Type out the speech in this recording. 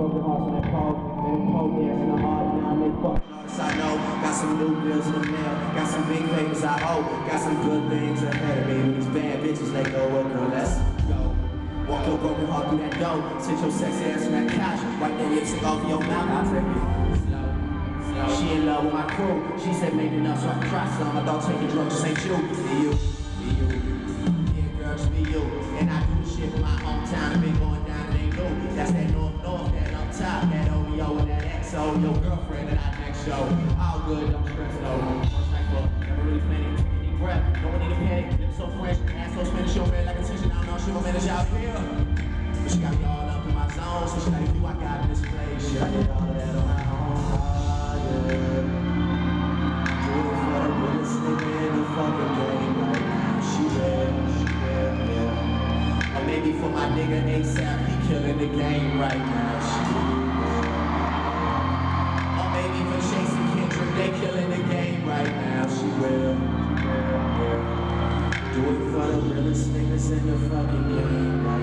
broken hearts on that pole. Let them pole dance in the hard now, they fuck. I know, got some new bills in the mail, got some big favors I owe, got some good things ahead of me. When these bad bitches let go, well girl, let's go. Walk your broken heart through that door, sit your sexy ass on that couch, wipe that lipstick off your mouth, I'll take it slow. She in love with my crew, she said make enough so I can try some. I thought taking drugs just ain't you. Be you, yeah girl, just be you. And I do the shit for my hometown, and been going down and ain't new. That's that north, that up top, that OVO and that XO. Your girlfriend and I next show, all good, don't stress though. First night fuck, never really planning, take a deep breath, no one need a panic. Lips so fresh, ass so Spanish, your red like attention, I don't know, she gon' manage out here. But she got me all up in my zone, so she like you, I got in this place. Shit, I did all of that on my own. Or maybe for my nigga ASAP, he killing the game right now. Or maybe for Chase and Kendrick, they killing the game right now. She will. Do it for the realest niggas in the fucking game right now.